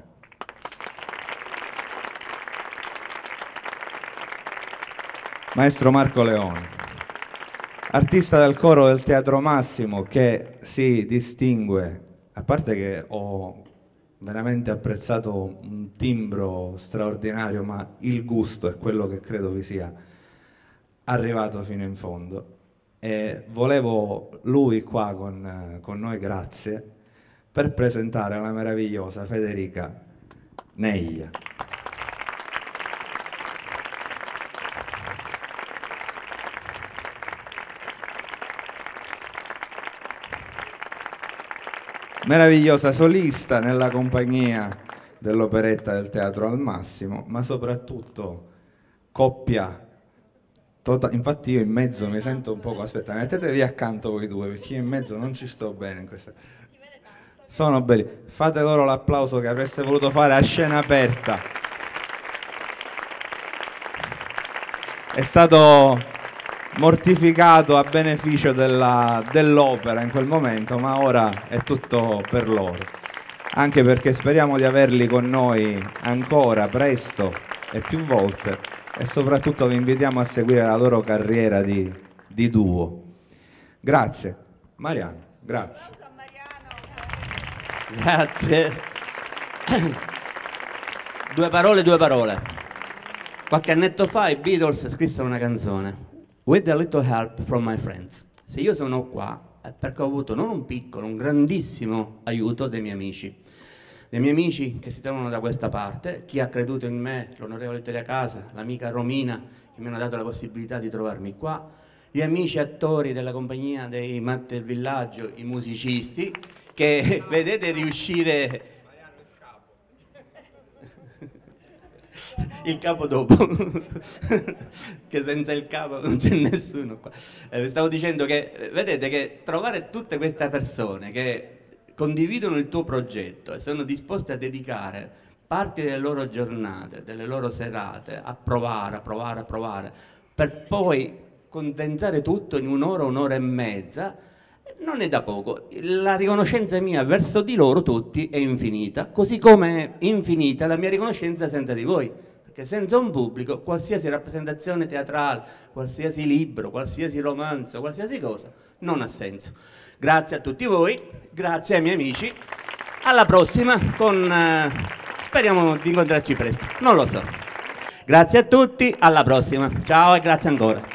Maestro Marco Leone, artista del coro del Teatro Massimo, che si distingue, a parte che ho veramente apprezzato un timbro straordinario, ma il gusto è quello che credo vi sia arrivato fino in fondo. E volevo lui qua con, con noi, grazie, per presentare la meravigliosa Federica Neglia. Meravigliosa solista nella compagnia dell'Operetta del Teatro al Massimo, ma soprattutto coppia tota- infatti io in mezzo mi sento un poco, aspetta, mettetevi accanto voi due perché io in mezzo non ci sto bene in questa. Sono belli, fate loro l'applauso che avreste voluto fare a scena aperta. È stato mortificato a beneficio della, dell'opera in quel momento, ma ora è tutto per loro, anche perché speriamo di averli con noi ancora presto e più volte, e soprattutto vi invitiamo a seguire la loro carriera di, di duo. Grazie Mariano, grazie. Grazie. Due parole, due parole. Qualche annetto fa i Beatles scrissero una canzone, With a little help from my friends. Se io sono qua è perché ho avuto non un piccolo, un grandissimo aiuto dei miei amici. Dei miei amici che si trovano da questa parte, chi ha creduto in me, l'onorevole Teria Casa, l'amica Romina, che mi hanno dato la possibilità di trovarmi qua, gli amici attori della compagnia dei Matti del Villaggio, i musicisti, che vedete riuscire... Il capo dopo, che senza il capo non c'è nessuno qua. Eh, stavo dicendo che, vedete che trovare tutte queste persone che condividono il tuo progetto e sono disposte a dedicare parti delle loro giornate, delle loro serate, a provare, a provare, a provare, per poi condensare tutto in un'ora, un'ora e mezza, non è da poco. La riconoscenza mia verso di loro tutti è infinita, così come è infinita la mia riconoscenza senza di voi, perché senza un pubblico qualsiasi rappresentazione teatrale, qualsiasi libro, qualsiasi romanzo, qualsiasi cosa non ha senso. Grazie a tutti voi, grazie ai miei amici, alla prossima, con, eh, speriamo di incontrarci presto, non lo so. Grazie a tutti, alla prossima, ciao e grazie ancora.